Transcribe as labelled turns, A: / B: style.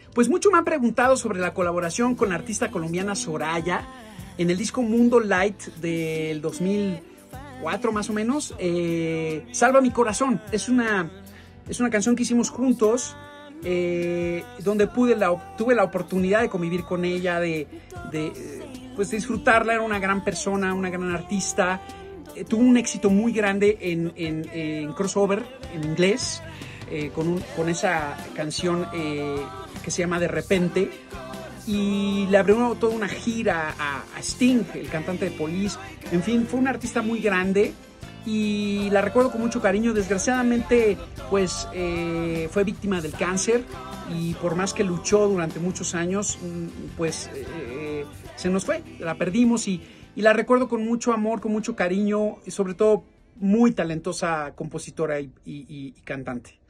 A: Pues mucho me han preguntado sobre la colaboración con la artista colombiana Soraya en el disco Mundo Light del 2004 más o menos. Salva mi corazón. Es una canción que hicimos juntos, donde tuve la oportunidad de convivir con ella, pues disfrutarla. Era una gran persona, una gran artista. Tuvo un éxito muy grande en crossover, en inglés, con esa canción que se llama De Repente, y le abrió toda una gira a Sting, el cantante de Police. En fin, fue una artista muy grande y la recuerdo con mucho cariño. Desgraciadamente, pues fue víctima del cáncer, y por más que luchó durante muchos años, pues se nos fue, la perdimos, y la recuerdo con mucho amor, con mucho cariño, y sobre todo muy talentosa compositora y cantante.